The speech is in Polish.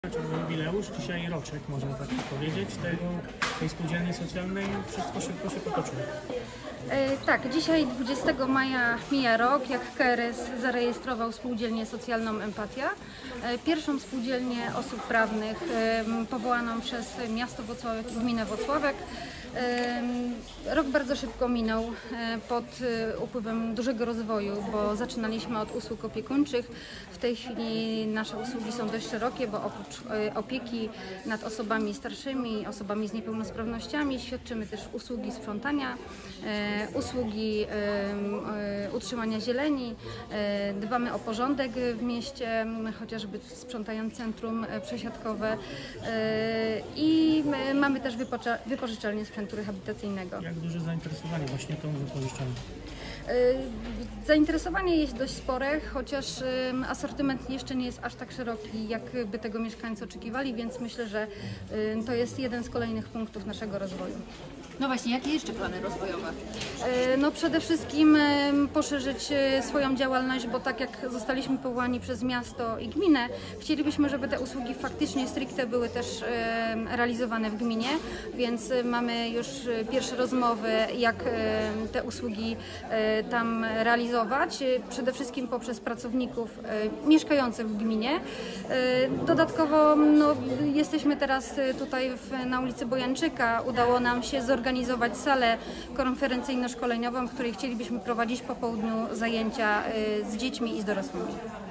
Jubileusz, dzisiaj roczek, można tak powiedzieć, tej spółdzielni socjalnej. Wszystko szybko się potoczyło. Tak, dzisiaj 20 maja mija rok, jak KRS zarejestrował spółdzielnię socjalną Empatia. Pierwszą spółdzielnię osób prawnych powołaną przez miasto Włocławek i gminę Włocławek. Rok bardzo szybko minął pod upływem dużego rozwoju, bo zaczynaliśmy od usług opiekuńczych. W tej chwili nasze usługi są dość szerokie, bo oprócz opieki nad osobami starszymi, osobami z niepełnosprawnościami świadczymy też usługi sprzątania, usługi utrzymania zieleni, dbamy o porządek w mieście, chociażby sprzątając centrum przesiadkowe i mamy też wypożyczalnię sprzętu rehabilitacyjnego. Jak duże zainteresowanie właśnie tą wypożyczalnią? Zainteresowanie jest dość spore, chociaż asortyment jeszcze nie jest aż tak szeroki, jakby tego mieszkańcy oczekiwali, więc myślę, że to jest jeden z kolejnych punktów naszego rozwoju. No właśnie, jakie jeszcze plany rozwojowe? No przede wszystkim poszerzyć swoją działalność, bo tak jak zostaliśmy powołani przez miasto i gminę, chcielibyśmy, żeby te usługi faktycznie stricte były też realizowane w gminie, więc mamy już pierwsze rozmowy, jak te usługi tam realizować, przede wszystkim poprzez pracowników mieszkających w gminie. Dodatkowo jesteśmy teraz tutaj na ulicy Bojańczyka, udało nam się zorganizować salę konferencyjno-szkoleniową, w której chcielibyśmy prowadzić po południu zajęcia z dziećmi i z dorosłymi.